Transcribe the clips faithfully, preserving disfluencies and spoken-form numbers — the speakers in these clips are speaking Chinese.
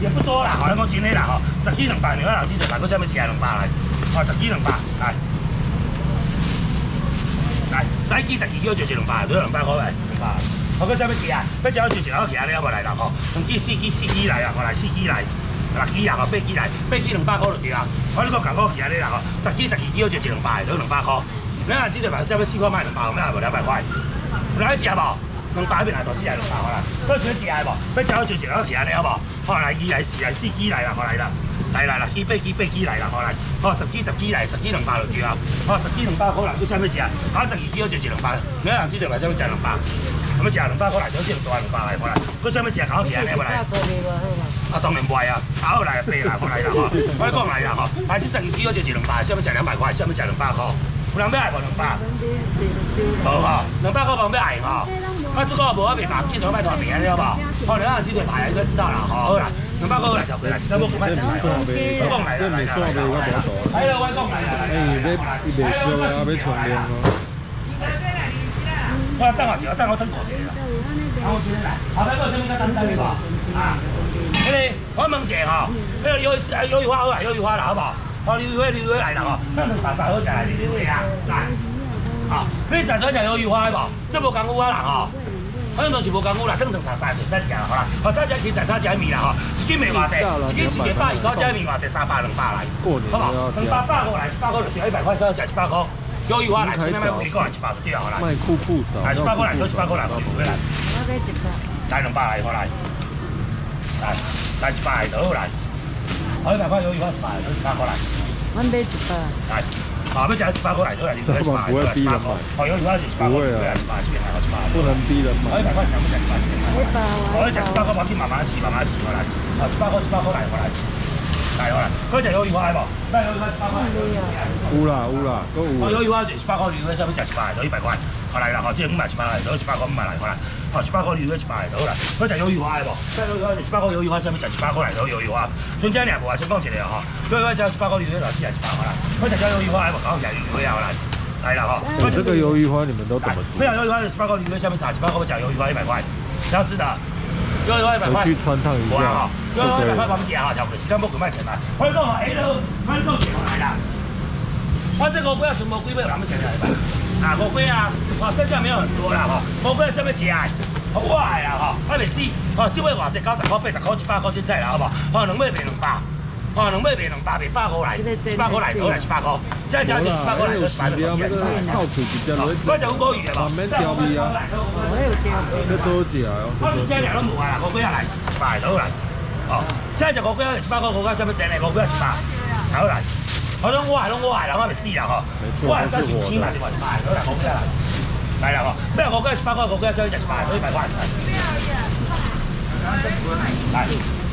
不多啦，吼，咱讲真诶啦，吼，十几两百，两百人只就来个啥物食两百来，吼，十几两百来。 来，再几十二叫就一两百，都要两百块来，两百。好，搁啥物事啊？要只好就一口起来了无来啦吼，两支、四支、四支来啊，吼来四支来，六支啊，吼八支来，八支两百块就对啊。我你讲共我起来啦吼，十支、十二叫就一两百，都两百块。咱啊，只就买啥物四块买两百，咱也无两百块。有人食无？两百边来大支来两百块啦。搁想食的无？要只好就一口起来了无？好来，二来、四来、四支来啦，好来啦。 来来来，幾百幾百幾來啦，好來，好十幾十幾來，十幾兩百就對啊，好十幾兩百塊來，佢啥物事啊？啊十二支就一兩百，你人知道咪啥物食兩百？咁樣食兩百塊來，就先大兩百來，好來，佢啥物食搞起來咧，好來。啊當然唔係啊，啊好來八啦，好來啦，吼，我講來啦，吼，啊這十二支就一兩百，啥物食兩百塊，啥物食兩百塊？有人要愛無兩百？無吼，兩百塊冇要愛吼，啊這個無我袂辦，見到賣大餅了無？好，你人知道買應該知道啦，好好啦。 两百块来就回来，其他我唔买钱来。我講嚟啦，嚟啦，嚟啦。係啦，我講嚟啦，嚟啦。哎，要伊袂燒啊，要沖涼哦。我等下一個，等我等過一個啦。等我先嚟，後邊嗰個啥物較簡單嘅無？啊，迄個我問者吼，迄個魷魚啊，魷魚花好啦，魷魚花啦，好無？好，魷魚花，魷魚花嚟啦吼，等等沙沙好食嚟，魷魚花啊，來。好，你食咗食魷魚花無？即無功夫啊啦吼。 反正都是無功夫啦，等等沙沙就使食啦，好啦。好，早食起早食米啦吼，一斤賣偌濟，一斤一個百二塊，這米偌濟三百兩百來，好無？兩百百個來，一百個就掉一百塊，再食一百個。魷魚花來，前面買五個來，一百就掉好啦。賣酷酷少。來一百個來，再一百個來，五個來。我買一百。來兩百來，好來。來，來一百就好來。好一百塊魷魚花一百，再一百個來。我買一百。來。 啊，要食一百塊嚟，都係你佢一百，都係一百個。哦，有如果係一百個，佢係一百，這邊係一百。不能逼人買。一百塊想不食一百。一百。我一食一百個，我先慢慢試，慢慢試過嚟。啊，一百個，一百個嚟，過嚟。嚟過嚟。佢就有魚花係冇？咩有魚花一百塊？有啦有啦，都有。哦，有魚花就一百個，魚花想要食一百，就一百塊。過嚟啦，哦，即係五萬一百嚟，就一百個五萬嚟，過嚟。哦，一百個魚花一百嚟，好啦。佢就有魚花係冇？咩有魚花就一百個，有魚花想要食一百個嚟，就有魚花。總之兩部啊，先講一個嗬。有魚花就一百個，魚花就只係一百個啦。 佢就有魷魚花，我講就係魷魚花啦，係啦嗬。這個魷魚花你們都怎麼煮？沒有魷魚花，一百個魚花下面撒，一百個我講魷魚花一百塊，消失的。魷魚花一百塊。回去穿燙一下。魷魚花一百塊，我們食哈，就時間不夠賣錢啦。我講哈，哎咯，我講錢來啦。我這個烏龜全部龜尾有人要錢來吧？啊，烏龜啊，哇，剩下沒有很多啦哈。烏龜下面錢來，好壞啦哈，還未死。哦，這尾偌濟九十塊、八十塊、一百塊現在啦，好無？哦，兩尾賣兩百。 哦，兩尾賣兩百，賣百個來，一百個來，都來一百個。即係只一百個來，都一百個錢。我就好過魚啊嘛。慢慢調味啊。我有調味。這多隻啊！我哋隻兩都冇啊，個幾啊嚟，一百都來。哦，即係就個幾啊，一百個個幾上面整嚟，個幾啊一百，好來。我講我係咯，我係啦，我咪死啦嗬。我係得少錢嘛，你話一百，好來個幾啊嚟。嚟啦嗬，咩個幾啊一百個，個幾啊上面就一百，都一百塊。嚟。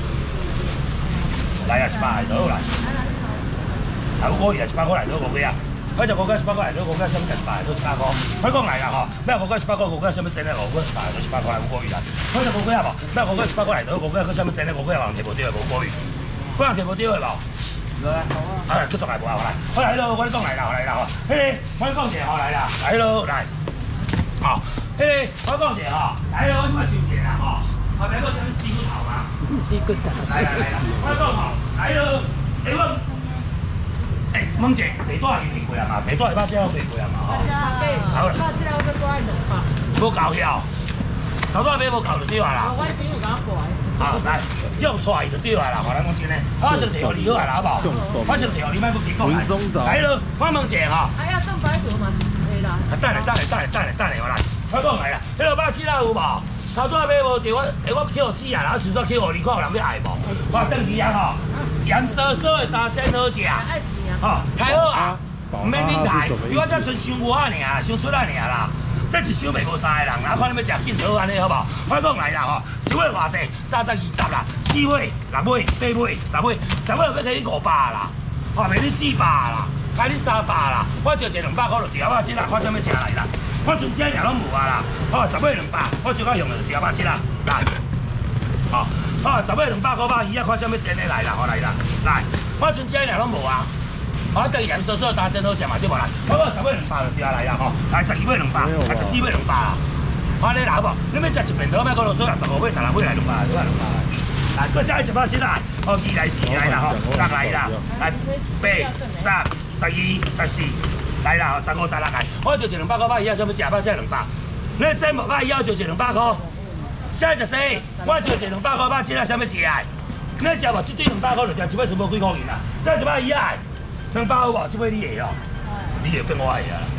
嚟啊！一百嚟到嚟，係好過嘢，一百個嚟到個幾啊？佢就個幾一百個嚟到個幾，上面就一百嚟到一百個。佢講嚟啦嗬，咩個幾一百個個幾上面整咧個幾一百嚟到一百個係好過嘢啦。佢就個幾啊噃，咩個幾一百個嚟到個幾，佢上面整咧個幾係橫條部啲係好過嘢。嗰橫條部啲係冇？嚟啊！好啊！繼續嚟冇啊！嚟，好嚟咯！我哋講嚟啦，嚟啦嗬！嘿，我哋講謝嗬嚟啦，嚟咯嚟。哦，嘿，我講謝嗬，嚟咯！我點解笑謝啊？嗬，係咪嗰個想試骨頭啊？ 試骨頭，嚟嚟嚟啦！我講頭，嚟咯！你講，誒，蚊姐，你都係要平貴啊嘛？你都係把隻好平貴啊嘛？嗬。好啦。把隻我都多係兩百。冇夠曉，頭多俾冇夠就對話啦。我邊有咁貴？啊，嚟，用出來就對話啦。可能講真咧，我想調你好係啦，好冇？我想調你，咪個結果嚟。嚟咯，我問姐嗬。係啊，正擺度嘛，係啦。等嚟，等嚟，等嚟，等嚟，等嚟，我嚟。我講嚟啦，呢度把隻啦有冇？ 頭拄仔買無着我，誒我叫姊啊，然後想說叫互你看有人要愛無？我等去啊吼，鹽燒燒的大真好食，吼太好啊，唔免恁太，因為我只剩傷外爾，傷出來爾啦，這一箱賣無三個人，然後看你要食緊好安尼好無？我講來啦吼，一尾偌濟，三十二十啦，四尾、六尾、八尾、十尾，十尾要開你五百啦，吼賣你四百啦，開你三百啦，我就一兩百塊就調啊，即啦，看啥物食來啦。 我全車嘢都冇啊啦，哦，十尾兩百，我最緊用就條百七啦，嚟，哦，哦，十尾兩百個百二啊，看啥物整嚟嚟啦，我嚟啦，嚟，我全車嘢都冇啊，我等鹽酥酥打真好食嘛，對無啦？我講十尾兩百就條嚟啦，吼，嚟十二尾兩百，嚟十四尾兩百啦，看你嗱好無？你要食一片頭，咩嗰度數六十五尾、十六尾嚟兩百，都係兩百。 来，搁下一一百七来，好，二来四来啦吼，六来啦，来八、十、十二、十四，来啦，十五、十六来，我就一两百块，百以下想要食，百食两百。你真无百以下就一两百块，现在就这，我就一两百块，百吃了想要食的。你食无？这对两百块就掉，一摆全部几块银啦。现在一百以下，两百好无？这摆你的哦，你就变我的啊。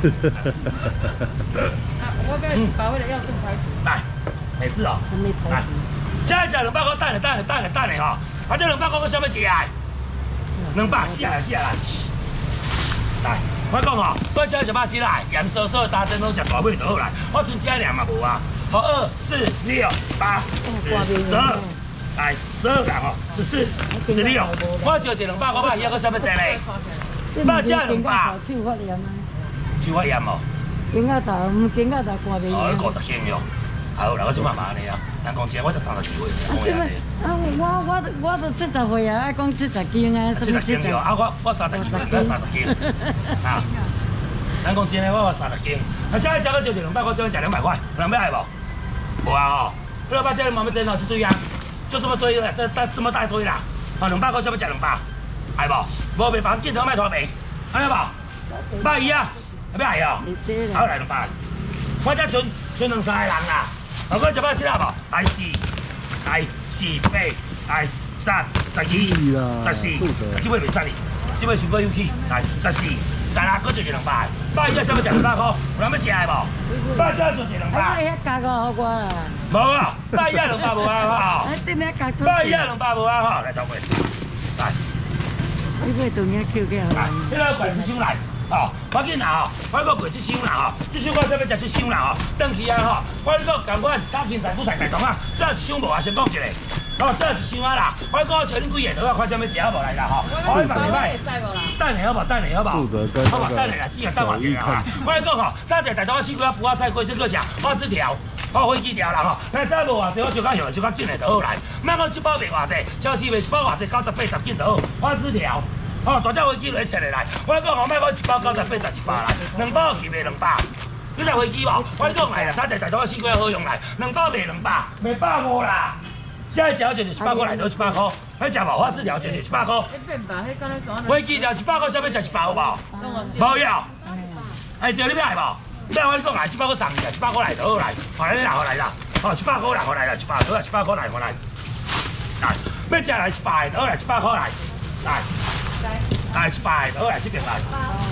啊，我要把我的药炖排骨。来， 没事哦。来，现在食两百块，等下等下等下等下吼，啊这两百块我想要食的，两百食来食来。来，我讲吼，我食一百七来，盐酥酥大珍拢食大尾就好来，我剩这两嘛无啊。好，二四六八十十二。来，十二人吼，十四、十六，我就一两百块，百以下，我想要食咧。百只两百。手发炎啊？手发炎哦。 经到大，唔经到大寒袂。 哦，五十斤哟。好啦，我即慢慢尼啊。人讲真，我才三十几岁，讲安尼。 啊，我我我都七十岁啊，爱讲七十斤啊， 七十斤哟，啊我我三十几，我三十斤。啊。人讲真诶，我三十斤。啊，现在食个就一两百块，想要食两百块，两百爱无？无啊吼。你老爸这慢慢蒸哦，一堆啊。就这么堆了，这大这么大堆啦，好两百块，想要食两百，爱无？无袂放镜头卖拖皮，安尼无？百二啊，要爱哦？好来两百，我这剩剩两三个人啦，后我一百七啊无？来四，来四八，来十、十二、十四，这尾袂使哩，这尾想过有气，来十四。十六，搁就一两百，百以下想要食两百块，有人要食的无？百以下就一两百。 百遐加个好我啊。 无啊，百以下两百无啊吼。 哎，对面加。 百以下两百无啊吼，来走过，来。 你买东西扣起来。 你来掼一箱来，吼，赶紧啦吼，我搁掼一箱啦吼，这箱我想要食一箱啦吼，等去啊吼，我你讲共阮炒青菜、韭菜、大肠啊，再一箱无啊，先讲一个。哦，再一箱啊啦！我讲找恁几个倒啊，看啥物食好无来啦吼！我问你摆，等下好无？等下好无？好无？等下啦，只个等我一下啦！我来讲吼，早一大刀四块脯仔菜、龟丝个啥，花枝条，好飞机条啦吼！但是无偌济，我就较后就较紧的就好来。莫讲一包卖偌济，超市卖一包偌济，九十八十斤就好。花枝条，吼大只飞机来切来来。我来讲吼，莫讲一包九十八十一百来，两包去卖两百。你来飞机无？我讲来啦，早一大刀四块好用来，两包卖两百，卖百五啦。现在条就是一百块来到一百块，迄食无花枝条就是一百块。飞机条一百块，想要食一包无？无要。哎，对，你要来无？要我你讲来，一百块送你啊，一百块来就好来。好来啦，好来啦，好一百块来，好来啦，一百好啦，一百块来，好来。来，要食来一百的，好来一百块来，来，来一百的，好来这边来。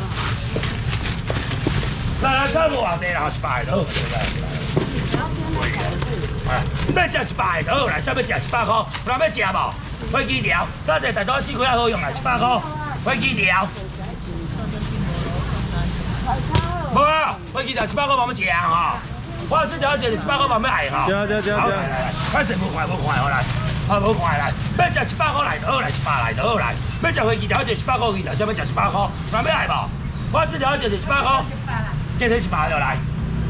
来来，差无偌济啦，一百的好，哎，要食一百的好来，想要食一百块，有人要食无？飞机条，早一大刀四块好用来，一百块。飞机条，无啊，飞机条一百块慢慢食吼。我这条是一百块慢慢来吼。 食食食食。 来来来，反正无看无看好来，好无看来，要食一百块来就好来，一百来就好来。要食飞机条就一百块飞机条，想要食一百块，有人要来无？我这条就是一百块，加起一百就来。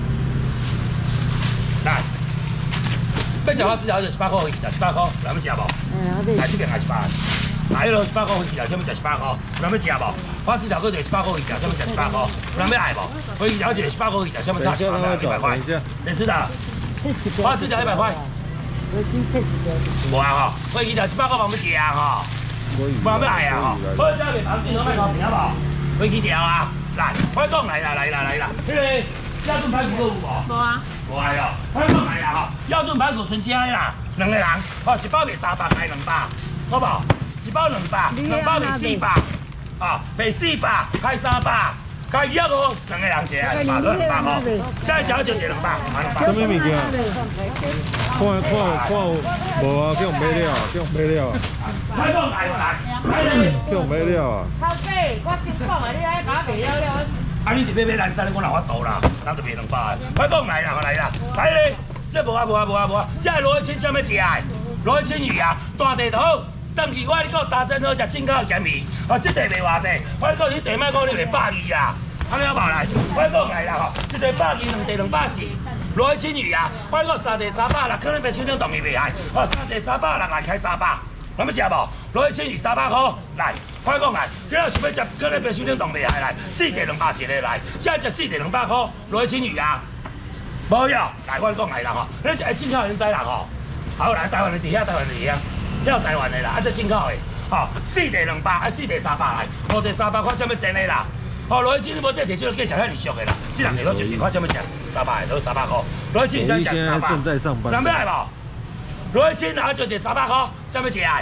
来。要食我这条就一百块，一条一百块，有人要食无？来这边来一百，来咯一百块一条，想要食一百块，有人要食无？我这条佫就一百块一条，想要食一百块，有人要来无？我一条就一百块一条，想要差一百块，一百块，谁知道？我这条一百块。无啊吼，我一条一百块慢慢食吼，慢慢来啊吼，我这边旁边都卖烤饼好无？飞机条啊，来，我讲来啦来啦来啦，迄个鸭炖排骨有无？ 无啊。 无爱哦，我讲来啦吼，腰炖排骨剩这啦，两个人，哦，一包卖三百，开两百，好无？一包两百，两包卖四百，哦，卖四百，开三百，开一个，两个人食，一百多两百块，现在只就一两百，两百。 什么物件？看看看，无啊，叫买了，叫买了啊。 我讲来来，来叫买了啊。 头家，我先讲啊，你爱甲我卖了了。 啊！你特别买蓝山，我哪法度啦？人就卖两百。我讲来啦，来啦，来咧！这无啊无啊无啊无啊！这罗一清想要食的，罗一清鱼啊，大地就好。等去我你讲大真好食，进口咸鱼。哦，这地卖偌济？我讲你地卖讲你卖百二啦，安尼好无来？我讲来啦吼，这地百二，两地两百四。罗一清鱼啊，我讲三地三百六，可能别手顶动伊袂害。哦，三地三百六来开三百。咱要食无？罗一千二三百块来，我讲来，你若想要食，可能别手顶动袂害来，四地两百一个来，现在食四地两百块，罗一千二啊，无要，来我讲来啦吼，你食进口人知啦吼， 好来，台湾的伫遐，台湾的伫遐，遐台湾的啦，啊这进口的，吼，四地两百，啊四地三百来，五地三百看啥物钱的啦。哦，罗伊金无得摕这个介绍遐尼俗的啦，这人摕到就是看啥物钱，三百都三百块，罗伊金想讲三百， 正在上班， 人要来无？罗伊金拿就一三百块，啥物钱？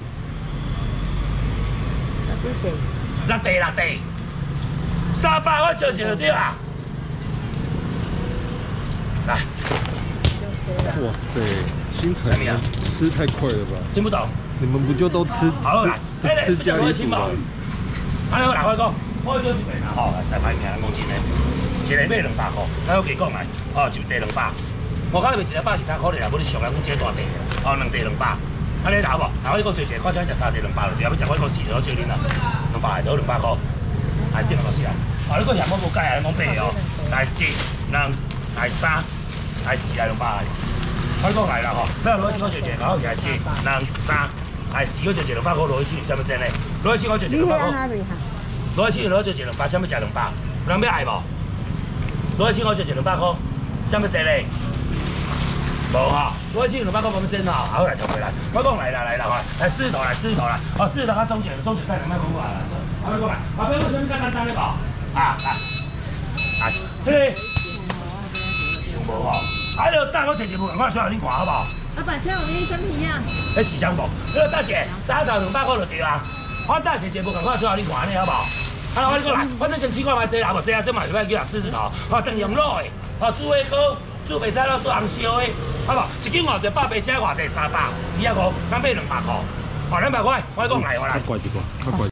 六地六地，三百我招一就对啊。来， 哇塞，新城吃太快了吧？ 听不懂？ 你们不就都吃好来， 吃吃家里煮的？ 安尼我来我讲，我做一遍啦吼，三百名人讲真诶，一个买两百块，咱我计讲来，哦，一地两百，我讲你一个百二三块啦，无你俗啦，阮这大地哦，两地两百。安尼拿无？然后你讲做一个，看啥食三地两百了，后要食我讲四我招恁啦，两百都两百块，来定个就是啊。哦，你讲嫌我无解啊，你讲白哦，来一、两、来三、来四、来两百来。我讲来啦吼，咱攞一个做一个，然后来一、两、三、来四个做一两百块，攞一千有啥物真嘞？攞一千我做一两百块，攞一千攞做一两百，啥物食两百？有人要爱无？攞一千我做一两百块，啥物真嘞？无哈，我去两百块无要真吼，好来同回来。我讲来啦来啦吼，来狮头来狮头来，哦狮头较中间，中间再两摆讲过来啦。我讲来，后壁有啥物较简单的无？啊来来，迄个想无吼，啊你等我摕一部，我出来恁看好无？ 老板，这有那什么呀？ 迄是啥无？你等者三头两百块就对啊。我等摕一部，我出来恁看呢好无？啊我你过来，反正先试看卖这啦，无这啊这嘛是要叫狮子头，哦等用卤的，哦煮火锅。煮袂使咯，做红烧的，好无？一斤偌济百八，这偌济三百，二啊五，咱买两百块，哦两百块，我讲来我来。 快一点，快快。